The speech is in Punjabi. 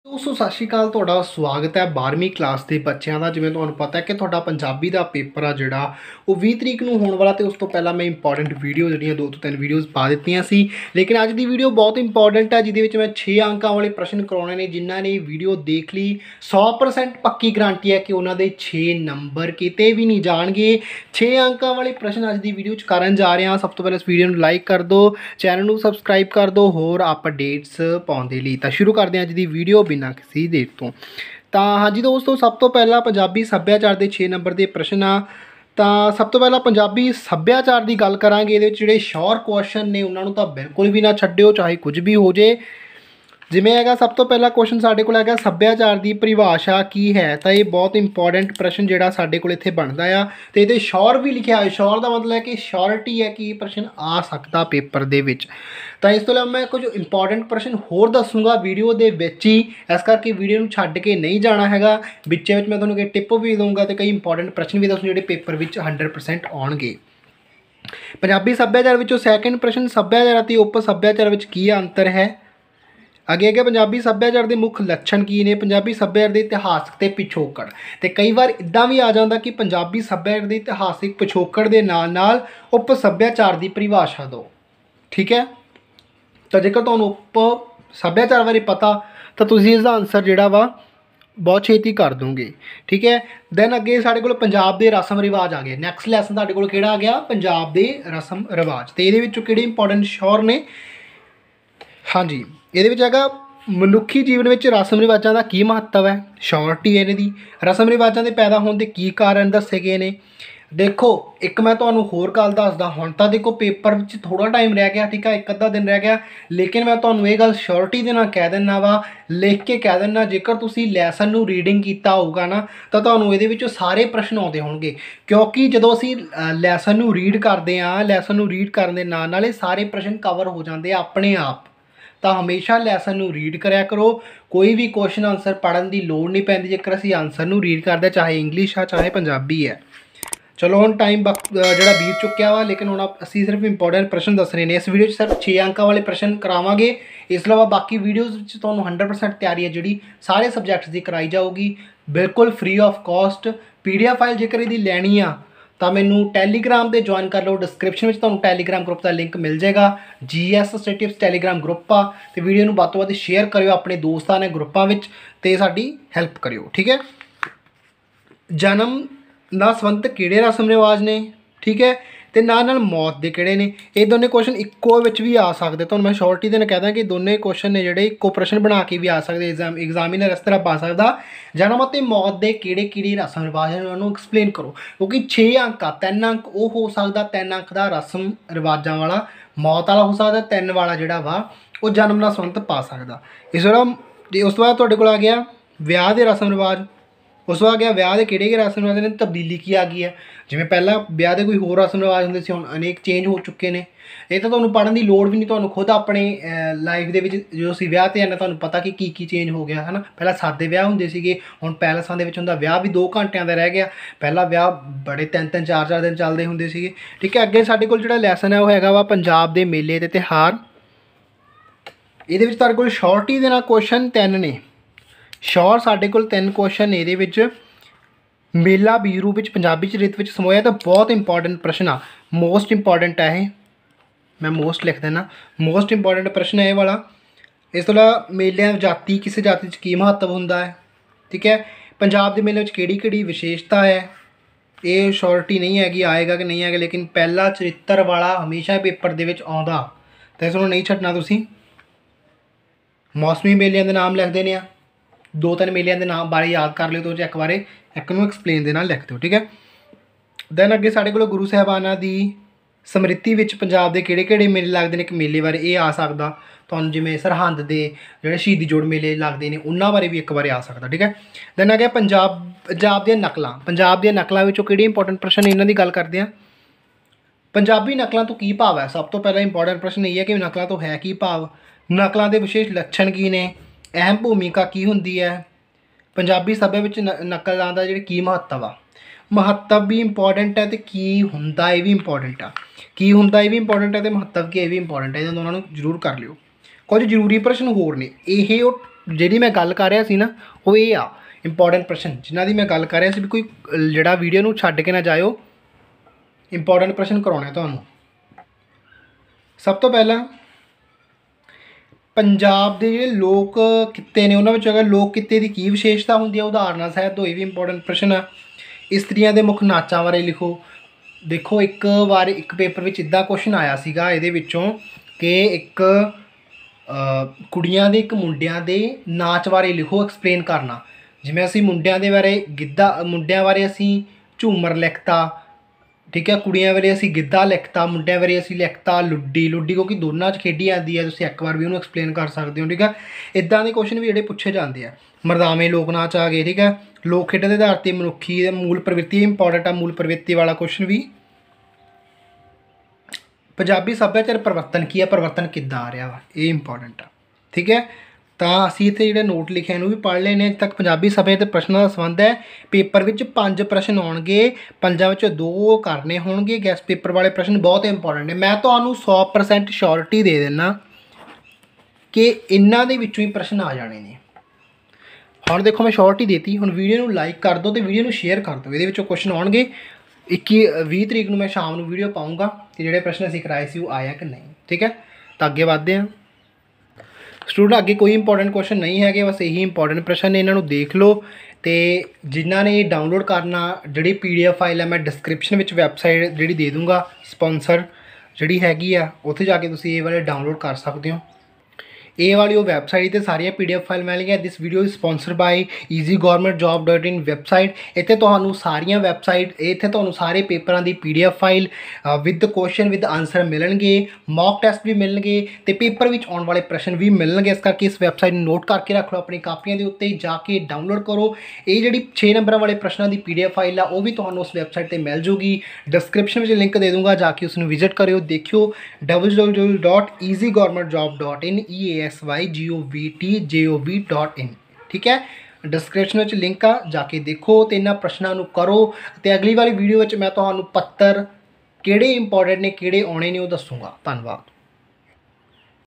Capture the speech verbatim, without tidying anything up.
दोस्तों सत श्री अकाल तुहाडा स्वागत है बारहवीं क्लास के बच्चों का। जिवें तुहानूं पता है कि तुहाडा पंजाबी का पेपर आ जिहड़ा वो बीस तरीक नूं होने वाला, तो उस तो पहला मैं इंपॉर्टेंट वीडियो जिहड़ियां दो तो तीन वीडियोज़ पा दित्तियां सी। लेकिन अज की वीडियो बहुत इंपॉर्टेंट है, जिहदे विच मैं छे अंकों वाले प्रश्न करवाने ने। जिन्हां ने वीडियो देख ली सौ परसेंट पक्की गारंटी है कि उन्होंने छे नंबर किते भी नहीं जाणगे। छे अंकों वाले प्रश्न अज की वीडियो करन जा रहे हैं। सब तो पहले इस वीडियो को लाइक कर दो, चैनल को सबसक्राइब कर दो होर अपडेट्स पाउण दे लई। तां शुरू करते हैं अज की वीडियो बिना किसी देर तो। ਤਾਂ ਹਾਂਜੀ ਦੋਸਤੋ, ਸਭ ਤੋਂ ਪਹਿਲਾਂ ਪੰਜਾਬੀ ਸੱਭਿਆਚਾਰ ਦੇ ਛੇ ਨੰਬਰ ਦੇ ਪ੍ਰਸ਼ਨ ਆ। ਤਾਂ ਸਭ ਤੋਂ ਪਹਿਲਾਂ ਪੰਜਾਬੀ ਸੱਭਿਆਚਾਰ ਦੀ ਗੱਲ ਕਰਾਂਗੇ। ਇਹਦੇ ਵਿੱਚ ਜਿਹੜੇ ਸ਼ੋਰ ਕੁਐਸਚਨ ਨੇ ਉਹਨਾਂ ਨੂੰ ਤਾਂ ਬਿਲਕੁਲ ਵੀ ਨਾ ਛੱਡਿਓ, ਚਾਹੇ ਕੁਝ ਵੀ ਹੋ ਜੇ। ਜਿਵੇਂ ਹੈਗਾ ਸਭ ਤੋਂ ਪਹਿਲਾ ਕੁਐਸਚਨ ਸਾਡੇ ਕੋਲ ਹੈਗਾ ਸੱਭਿਆਚਾਰ ਦੀ ਪਰਿਭਾਸ਼ਾ ਕੀ ਹੈ। ਤਾਂ ਇਹ ਬਹੁਤ ਇੰਪੋਰਟੈਂਟ ਪ੍ਰਸ਼ਨ ਜਿਹੜਾ ਸਾਡੇ ਕੋਲ ਇੱਥੇ ਬਣਦਾ ਆ। ਅਤੇ ਇਹਦੇ ਸ਼ੋਰ ਵੀ ਲਿਖਿਆ ਹੋਇਆ। ਸ਼ੋਰ ਦਾ ਮਤਲਬ ਹੈ ਕਿ ਸ਼ੋਰਟੀ ਹੈ ਕਿ ਪ੍ਰਸ਼ਨ ਆ ਸਕਦਾ ਪੇਪਰ ਦੇ ਵਿੱਚ। ਤਾਂ ਇਸ ਤੋਂ ਇਲਾਵਾ ਮੈਂ ਕੁਝ ਇੰਪੋਰਟੈਂਟ ਪ੍ਰਸ਼ਨ ਹੋਰ ਦੱਸੂਗਾ ਵੀਡੀਓ ਦੇ ਵਿੱਚ ਹੀ, ਇਸ ਕਰਕੇ ਵੀਡੀਓ ਨੂੰ ਛੱਡ ਕੇ ਨਹੀਂ ਜਾਣਾ ਹੈਗਾ। ਵਿੱਚ ਵਿੱਚ ਮੈਂ ਤੁਹਾਨੂੰ ਕਈ ਟਿਪ ਵੀ ਦਊਂਗਾ ਅਤੇ ਕਈ ਇੰਪੋਰਟੈਂਟ ਪ੍ਰਸ਼ਨ ਵੀ ਦੱਸੂ ਜਿਹੜੇ ਪੇਪਰ ਵਿੱਚ ਹੰਡਰਡ ਪਰਸੈਂਟ ਆਉਣਗੇ। ਪੰਜਾਬੀ ਸੱਭਿਆਚਾਰ ਵਿੱਚੋਂ ਸੈਕਿੰਡ ਪ੍ਰਸ਼ਨ, ਸੱਭਿਆਚਾਰ ਅਤੇ ਉਪ ਸੱਭਿਆਚਾਰ ਵਿੱਚ ਕੀ ਅੰਤਰ ਹੈ। ਅੱਗੇ ਅੱਗੇ ਪੰਜਾਬੀ ਸੱਭਿਆਚਾਰ ਦੇ ਮੁੱਖ ਲੱਛਣ ਕੀ ਨੇ। ਪੰਜਾਬੀ ਸੱਭਿਆਚਾਰ ਦੇ ਇਤਿਹਾਸਕ ਅਤੇ ਪਿਛੋਕੜ। ਅਤੇ ਕਈ ਵਾਰ ਇੱਦਾਂ ਵੀ ਆ ਜਾਂਦਾ ਕਿ ਪੰਜਾਬੀ ਸੱਭਿਆਚਾਰ ਦੇ ਇਤਿਹਾਸਿਕ ਪਿਛੋਕੜ ਦੇ ਨਾਲ ਨਾਲ ਉਪ ਸੱਭਿਆਚਾਰ ਦੀ ਪਰਿਭਾਸ਼ਾ ਦਿਓ। ਠੀਕ ਹੈ, ਤਾਂ ਜੇਕਰ ਤੁਹਾਨੂੰ ਉਪ ਸੱਭਿਆਚਾਰ ਬਾਰੇ ਪਤਾ ਤਾਂ ਤੁਸੀਂ ਇਸਦਾ ਆਨਸਰ ਜਿਹੜਾ ਵਾ ਬਹੁਤ ਛੇਤੀ ਕਰ ਦੋਗੇ। ਠੀਕ ਹੈ, ਦੈਨ ਅੱਗੇ ਸਾਡੇ ਕੋਲ ਪੰਜਾਬ ਦੇ ਰਸਮ ਰਿਵਾਜ ਆ ਗਏ। ਨੈਕਸਟ ਲੈਸਨ ਤੁਹਾਡੇ ਕੋਲ ਕਿਹੜਾ ਆ ਗਿਆ, ਪੰਜਾਬ ਦੇ ਰਸਮ ਰਿਵਾਜ। ਅਤੇ ਇਹਦੇ ਵਿੱਚੋਂ ਕਿਹੜੇ ਇੰਪੋਰਟੈਂਟ ਸ਼ੋਰ ਨੇ। ਹਾਂਜੀ, ਇਹਦੇ ਵਿੱਚ ਹੈਗਾ ਮਨੁੱਖੀ ਜੀਵਨ ਵਿੱਚ ਰਸਮ ਰਿਵਾਜਾਂ ਦਾ ਕੀ ਮਹੱਤਵ ਹੈ। ਸ਼ੋਰਟੀ ਇਹਨਾਂ ਦੀ। ਰਸਮ ਰਿਵਾਜਾਂ ਦੇ ਪੈਦਾ ਹੋਣ ਦੇ ਕੀ ਕਾਰਨ ਦੱਸੇ ਗਏ ਨੇ। ਦੇਖੋ ਇੱਕ ਮੈਂ ਤੁਹਾਨੂੰ ਹੋਰ ਗੱਲ ਦੱਸਦਾ, ਹੁਣ ਤਾਂ ਦੇਖੋ ਪੇਪਰ ਵਿੱਚ ਥੋੜ੍ਹਾ ਟਾਈਮ ਰਹਿ ਗਿਆ, ਠੀਕ ਆ, ਇੱਕ ਅੱਧਾ ਦਿਨ ਰਹਿ ਗਿਆ। ਲੇਕਿਨ ਮੈਂ ਤੁਹਾਨੂੰ ਇਹ ਗੱਲ ਸ਼ੋਰਟੀ ਦੇ ਨਾਲ ਕਹਿ ਦਿੰਦਾ ਵਾ, ਲਿਖ ਕੇ ਕਹਿ ਦਿੰਦਾ। ਜੇਕਰ ਤੁਸੀਂ ਲੈਸਨ ਨੂੰ ਰੀਡਿੰਗ ਕੀਤਾ ਹੋਊਗਾ ਨਾ ਤਾਂ ਤੁਹਾਨੂੰ ਇਹਦੇ ਵਿੱਚੋਂ ਸਾਰੇ ਪ੍ਰਸ਼ਨ ਆਉਂਦੇ ਹੋਣਗੇ। ਕਿਉਂਕਿ ਜਦੋਂ ਅਸੀਂ ਲੈਸਨ ਨੂੰ ਰੀਡ ਕਰਦੇ ਹਾਂ, ਲੈਸਨ ਨੂੰ ਰੀਡ ਕਰਨ ਦੇ ਨਾਲ ਨਾਲ ਇਹ ਸਾਰੇ ਪ੍ਰਸ਼ਨ ਕਵਰ ਹੋ ਜਾਂਦੇ ਆ ਆਪਣੇ ਆਪ। ਤਾਂ ਹਮੇਸ਼ਾ ਲੈਸਨ ਨੂੰ ਰੀਡ ਕਰਿਆ ਕਰੋ। ਕੋਈ ਵੀ ਕੁਐਸਚਨ ਆਨਸਰ ਪੜ੍ਹਨ ਦੀ ਲੋੜ ਨਹੀਂ ਪੈਂਦੀ ਜੇਕਰ ਅਸੀਂ ਆਨਸਰ ਨੂੰ ਰੀਡ ਕਰਦੇ, ਚਾਹੇ ਇੰਗਲਿਸ਼ ਆ ਚਾਹੇ ਪੰਜਾਬੀ ਹੈ। ਚਲੋ ਹੁਣ ਟਾਈਮ ਬਕ ਜਿਹੜਾ ਬੀਤ ਚੁੱਕਿਆ ਵਾ, ਲੇਕਿਨ ਹੁਣ ਅਸੀਂ ਸਿਰਫ ਇੰਪੋਰਟੈਂਟ ਪ੍ਰਸ਼ਨ ਦੱਸਣੇ ਨੇ। ਇਸ ਵੀਡੀਓ 'ਚ ਸਿਰਫ ਛੇ ਅੰਕਾਂ ਵਾਲੇ ਪ੍ਰਸ਼ਨ ਕਰਾਵਾਂਗੇ। ਇਸ ਤੋਂ ਇਲਾਵਾ ਬਾਕੀ ਵੀਡੀਓਜ਼ ਵਿੱਚ ਤੁਹਾਨੂੰ ਹੰਡਰਡ ਪਰਸੈਂਟ ਤਿਆਰੀ ਹੈ ਜਿਹੜੀ ਸਾਰੇ ਸਬਜੈਕਟਸ ਦੀ ਕਰਾਈ ਜਾਊਗੀ, ਬਿਲਕੁਲ free of cost. P D F file ਜੇਕਰ ਇਹਦੀ ਲੈਣੀ ਆ ਤਾਂ ਮੈਨੂੰ ਟੈਲੀਗ੍ਰਾਮ 'ਤੇ ਜੁਆਇਨ ਕਰ ਲਓ। ਡਿਸਕ੍ਰਿਪਸ਼ਨ ਵਿੱਚ ਤੁਹਾਨੂੰ ਟੈਲੀਗ੍ਰਾਮ ਗਰੁੱਪ ਦਾ ਲਿੰਕ ਮਿਲ ਜਾਏਗਾ। ਜੀ ਐਸ ਸਟੇਟਿਵਸ ਟੈਲੀਗ੍ਰਾਮ ਗਰੁੱਪ ਆ। ਅਤੇ ਵੀਡੀਓ ਨੂੰ ਵੱਧ ਤੋਂ ਵੱਧ ਸ਼ੇਅਰ ਕਰਿਓ ਆਪਣੇ ਦੋਸਤਾਂ ਨੇ ਗਰੁੱਪਾਂ ਵਿੱਚ, ਅਤੇ ਸਾਡੀ ਹੈਲਪ ਕਰਿਓ। ਠੀਕ ਹੈ, ਜਨਮ ਨਾਲ ਸੰਬੰਧਿਤ ਕਿਹੜੇ ਰਸਮ ਰਿਵਾਜ ਨੇ। ਠੀਕ ਹੈ, ਅਤੇ ਨਾਲ ਨਾਲ ਮੌਤ ਦੇ ਕਿਹੜੇ ਨੇ। ਇਹ ਦੋਨੇ ਕੁਐਸਚਨ ਇੱਕੋ ਵਿੱਚ ਵੀ ਆ ਸਕਦੇ। ਤੁਹਾਨੂੰ ਮੈਂ ਸ਼ੋਰਟੀ ਦੇ ਨਾਲ ਕਹਿ ਦਾਂ ਕਿ ਦੋਨੇ ਕੁਐਸਚਨ ਨੇ ਜਿਹੜੇ ਇੱਕੋ ਪ੍ਰਸ਼ਨ ਬਣਾ ਕੇ ਵੀ ਆ ਸਕਦੇ। ਐਗਜ਼ਾਮ ਐਗਜ਼ਾਮੀਨਰ ਇਸ ਤਰ੍ਹਾਂ ਪਾ ਸਕਦਾ, ਜਨਮ ਅਤੇ ਮੌਤ ਦੇ ਕਿਹੜੇ ਕਿਹੜੇ ਰਸਮ ਰਿਵਾਜ ਨੇ ਉਹਨੂੰ ਐਕਸਪਲੇਨ ਕਰੋ। ਕਿਉਂਕਿ ਛੇ ਅੰਕ ਆ, ਤਿੰਨ ਅੰਕ ਉਹ ਹੋ ਸਕਦਾ, ਤਿੰਨ ਅੰਕ ਦਾ ਰਸਮ ਰਿਵਾਜਾਂ ਵਾਲਾ, ਮੌਤ ਵਾਲਾ ਹੋ ਸਕਦਾ, ਤਿੰਨ ਵਾਲਾ ਜਿਹੜਾ ਵਾ ਉਹ ਜਨਮ ਨਾਲ ਸੰਬੰਧਿਤ ਪਾ ਸਕਦਾ। ਇਸ ਤੋਂ ਉਸ ਤੋਂ ਬਾਅਦ ਤੁਹਾਡੇ ਕੋਲ ਆ ਗਿਆ ਵਿਆਹ ਦੇ ਰਸਮ ਰਿਵਾਜ। ਉਸ ਤੋਂ ਬਾਅਦ ਆ ਗਿਆ ਵਿਆਹ ਦੇ ਕਿਹੜੇ ਕਿਹੜੇ ਰਸਮ ਰਿਵਾਜ ਨੇ, ਤਬਦੀਲੀ ਕੀ ਆ ਗਈ ਹੈ। ਜਿਵੇਂ ਪਹਿਲਾਂ ਵਿਆਹ ਦੇ ਕੋਈ ਹੋਰ ਰਸਮ ਰਿਵਾਜ ਹੁੰਦੇ ਸੀ, ਹੁਣ ਅਨੇਕ ਚੇਂਜ ਹੋ ਚੁੱਕੇ ਨੇ। ਇਹ ਤਾਂ ਤੁਹਾਨੂੰ ਪੜ੍ਹਨ ਦੀ ਲੋੜ ਵੀ ਨਹੀਂ, ਤੁਹਾਨੂੰ ਖੁਦ ਆਪਣੇ ਲਾਈਫ ਦੇ ਵਿੱਚ ਜਦੋਂ ਅਸੀਂ ਵਿਆਹ 'ਤੇ ਜਾਂਦੇ ਤੁਹਾਨੂੰ ਪਤਾ ਕਿ ਕੀ ਕੀ ਚੇਂਜ ਹੋ ਗਿਆ ਹੈ ਨਾ। ਪਹਿਲਾਂ ਸਾਦੇ ਵਿਆਹ ਹੁੰਦੇ ਸੀਗੇ, ਹੁਣ ਪੈਲਸਾਂ ਦੇ ਵਿੱਚ ਹੁੰਦਾ ਵਿਆਹ ਵੀ ਦੋ ਘੰਟਿਆਂ ਦਾ ਰਹਿ ਗਿਆ। ਪਹਿਲਾਂ ਵਿਆਹ ਬੜੇ ਤਿੰਨ ਤਿੰਨ ਚਾਰ ਚਾਰ ਦਿਨ ਚੱਲਦੇ ਹੁੰਦੇ ਸੀਗੇ। ਠੀਕ ਹੈ, ਅੱਗੇ ਸਾਡੇ ਕੋਲ ਜਿਹੜਾ ਲੈਸਨ ਹੈ ਉਹ ਹੈਗਾ ਵਾ ਪੰਜਾਬ ਦੇ ਮੇਲੇ ਅਤੇ ਤਿਉਹਾਰ। ਇਹਦੇ ਵਿੱਚ ਤੁਹਾਡੇ ਕੋਲ ਸ਼ੋਰਟੀ ਦੇ ਨਾਲ ਕੁਐਸਚਨ ਤਿੰਨ ਨੇ। ਸ਼ੋਰ ਸਾਡੇ ਕੋਲ ਤਿੰਨ ਕੁਐਸਚਨ ਨੇ ਇਹਦੇ ਵਿੱਚ। ਮੇਲਾ ਬੀਜ ਰੂਪ ਵਿੱਚ ਪੰਜਾਬੀ ਚਰਿੱਤ ਵਿੱਚ ਸਮੋਇਆ, ਤਾਂ ਬਹੁਤ ਇੰਪੋਰਟੈਂਟ ਪ੍ਰਸ਼ਨ ਆ, ਮੋਸਟ ਇੰਪੋਰਟੈਂਟ ਹੈ ਇਹ। ਮੈਂ ਮੋਸਟ ਲਿਖ ਦੇਣਾ, ਮੋਸਟ ਇੰਪੋਰਟੈਂਟ ਪ੍ਰਸ਼ਨ ਹੈ ਇਹ ਵਾਲਾ। ਇਸ ਤੋਂ ਇਲਾਵਾ ਮੇਲਿਆਂ ਜਾਤੀ, ਕਿਸੇ ਜਾਤੀ 'ਚ ਕੀ ਮਹੱਤਵ ਹੁੰਦਾ ਹੈ। ਠੀਕ ਹੈ, ਪੰਜਾਬ ਦੇ ਮੇਲੇ ਵਿੱਚ ਕਿਹੜੀ ਕਿਹੜੀ ਵਿਸ਼ੇਸ਼ਤਾ ਹੈ। ਇਹ ਸ਼ੋਰਟੀ ਨਹੀਂ ਹੈਗੀ, ਆਏਗਾ ਕਿ ਨਹੀਂ ਆਏਗਾ, ਲੇਕਿਨ ਪਹਿਲਾ ਚਰਿੱਤਰ ਵਾਲਾ ਹਮੇਸ਼ਾ ਪੇਪਰ ਦੇ ਵਿੱਚ ਆਉਂਦਾ, ਤਾਂ ਇਸ ਨੂੰ ਨਹੀਂ ਛੱਡਣਾ ਤੁਸੀਂ। ਮੌਸਮੀ ਮੇਲਿਆਂ ਦੇ ਨਾਮ ਲਿਖ ਦੇਣੇ ਆ, ਦੋ ਤਿੰਨ ਮੇਲਿਆਂ ਦੇ ਨਾਮ ਬਾਰੇ ਯਾਦ ਕਰ ਲਿਓ, ਤੋਂ ਇੱਕ ਬਾਰੇ ਇੱਕ ਨੂੰ ਐਕਸਪਲੇਨ ਦੇ ਨਾਲ ਲਿਖ ਦਿਓ। ਠੀਕ ਹੈ, ਦੈਨ ਅੱਗੇ ਸਾਡੇ ਕੋਲ ਗੁਰੂ ਸਾਹਿਬਾਨਾਂ ਦੀ ਸਮ੍ਰਿਤੀ ਵਿੱਚ ਪੰਜਾਬ ਦੇ ਕਿਹੜੇ ਕਿਹੜੇ ਮੇਲੇ ਲੱਗਦੇ ਨੇ। ਇੱਕ ਮੇਲੇ ਬਾਰੇ ਇਹ ਆ ਸਕਦਾ ਤੁਹਾਨੂੰ, ਜਿਵੇਂ ਸਰਹੰਦ ਦੇ ਜਿਹੜੇ ਸ਼ਹੀਦੀ ਜੋੜ ਮੇਲੇ ਲੱਗਦੇ ਨੇ ਉਹਨਾਂ ਬਾਰੇ ਵੀ ਇੱਕ ਵਾਰ ਆ ਸਕਦਾ। ਠੀਕ ਹੈ, ਦੈਨ ਅੱਗੇ ਪੰਜਾਬ ਪੰਜਾਬ ਦੀਆਂ ਨਕਲਾਂ। ਪੰਜਾਬ ਦੀਆਂ ਨਕਲਾਂ ਵਿੱਚੋਂ ਕਿਹੜੀ ਇੰਪੋਰਟੈਂਟ ਪ੍ਰਸ਼ਨ ਇਹਨਾਂ ਦੀ ਗੱਲ ਕਰਦੇ ਹਾਂ। ਪੰਜਾਬੀ ਨਕਲਾਂ ਤੋਂ ਕੀ ਭਾਵ ਹੈ। ਸਭ ਤੋਂ ਪਹਿਲਾਂ ਇੰਪੋਰਟੈਂਟ ਪ੍ਰਸ਼ਨ ਇਹ ਹੈ ਕਿ ਨਕਲਾਂ ਤੋਂ ਹੈ ਕੀ ਭਾਵ। ਨਕਲਾਂ ਦੇ ਵਿਸ਼ੇਸ਼ ਲੱਛਣ ਕੀ ਨੇ, ਅਹਿਮ ਭੂਮਿਕਾ ਕੀ ਹੁੰਦੀ ਹੈ। ਪੰਜਾਬੀ ਸਭਿਆ ਵਿੱਚ ਨ ਨਕਲਾਂ ਦਾ ਜਿਹੜੇ ਕੀ ਮਹੱਤਵ ਆ। ਮਹੱਤਵ ਵੀ ਇੰਪੋਰਟੈਂਟ ਹੈ ਅਤੇ ਕੀ ਹੁੰਦਾ ਇਹ ਵੀ ਇੰਪੋਰਟੈਂਟ ਆ। ਕੀ ਹੁੰਦਾ ਇਹ ਵੀ ਇੰਪੋਰਟੈਂਟ ਹੈ ਅਤੇ ਮਹੱਤਵ ਕੀ ਇਹ ਵੀ ਇੰਪੋਰਟੈਂਟ ਹੈ। ਇਹਨਾਂ ਦੋਨਾਂ ਨੂੰ ਜ਼ਰੂਰ ਕਰ ਲਿਓ। ਕੁਝ ਜ਼ਰੂਰੀ ਪ੍ਰਸ਼ਨ ਹੋਰ ਨੇ, ਇਹ ਉਹ ਜਿਹੜੀ मैं गल कर रहा सी ना वो ये आ इंपॉर्टेंट प्रश्न जिन्हां दी मैं गल कर रहा सी भी कोई जिहड़ा वीडियो नूं छड्ड के ना जाओ इंपॉर्टेंट प्रश्न करवाने तुहानूं। सब तो पहला पंजाब दे जिहड़े लोक कित्ते ने उन्हां विच अगर लोक कित्ते दी की विशेषता हुंदी है उदाहरणां सहित होई भी इंपॉर्टेंट प्रश्न आ। इस्त्रियां दे मुख नाचां बारे लिखो। देखो एक बार एक पेपर विच इदां क्वेश्चन आया सीगा इहदे विचों कि एक कुड़ियां दे एक मुंडियां दे नाच बारे लिखो एक्सप्लेन करना। जिवें असीं मुंडियां दे बारे गिद्धा मुंडियां बारे असीं झूमर लिखता, ठीक है, कुड़ियां बारे असीं गिद्धा लिखता, मुंडियां बारे असीं लिखता लुड्डी। लुड्डी क्योंकि दोनों च खेडी जाती है, तुसीं एक बार भी उन्होंने एक्सप्लेन कर सकते हो, ठीक है। इदां दे क्वेश्चन भी जिहड़े पुछे जाते हैं। मरदावे लोक नाच आ गए, ठीक है। लोक खेडों के आधार पर मनुखी मूल प्रवृत्ति इंपॉर्टेंट है, मूल प्रवृत्ति वाला क्वेश्चन भी। पंजाबी सभ्याचार परिवर्तन की है, परिवर्तन किद्दां आ रहा वा, ये इंपॉर्टेंट है, ठीक है। तो असीं इत्थे जिहड़े नोट लिखे इहनूं भी पढ़ लेने। अज तक पंजाबी सभ्याचार प्रश्नों का संबंध है। पेपर विच पंज प्रश्न आउणगे, पंजां विचों दो करने होणगे। गैस पेपर वाले प्रश्न बहुत इंपॉर्टेंट है। मैं तुहानूं सौ परसेंट श्योरिटी दे दिना कि इन्हां दे विचों ही प्रश्न आ जाने ने। हुण देखो मैं श्योरिटी देती, हुण वीडियो नूं लाइक कर दो तो वीडियो नूं शेयर कर दो। इहदे विचों क्वेश्चन आउणगे। इक्की बीस तरीक नूं मैं शाम नूं वीडियो पाऊँगा कि जिहड़े प्रश्न असीं कराए सी वो आया कि नहीं, ठीक है। तो अगे वधदे हां। स्टूडेंट अगे कोई इंपॉर्टेंट क्वेश्चन नहीं है, बस यही इंपॉर्टेंट प्रश्न ने, इन्हों देख लो। तो जिन्होंने डाउनलोड करना जी पी डी एफ फाइल है मैं डिस्क्रिप्शन में वैबसाइट जी दे दूँगा स्पॉन्सर जी हैगी आ, उत्थे जाके तुम ये वाले डाउनलोड कर सकते हो। ये वाली वो वैबसाइट ते सारिया पी डी एफ फाइल मिलनियां। This video sponsor by easy government job dot in website. इत्थे तुहानूं सारियां वैबसाइट इत्थे तुहानूं सारे पेपरां दी P D F file with question with answer मिलणगे, मॉक टेस्ट भी मिलणगे ते पेपर विच आउण वाले प्रश्न भी मिलणगे। इस करके इस वैबसाइट नूं नोट करके रख लो अपनी कापियां दे उत्ते, जाके डाउनलोड करो। ये जिहड़ी छे नंबर वाले प्रश्नों की पी डी एफ फाइल आ वो भी तुहानूं उस वैबसाइट ते मिल जूगी। डिस्क्रिप्शन में लिंक दे दूँगा, जाके उसनूं विजिट करियो, देखियो double double double dot easy government job dot in E A S Y G O V T J O V dot in, ठीक है। डिस्क्रिप्शन में लिंक आ, जाके देखो तो इन्होंने प्रश्नों को करो। तो अगली वाली वीडियो में मैं तुहानूं पत्तर किहड़े इंपॉर्टेंट ने किहड़े आने ने वो दसूँगा। धन्यवाद।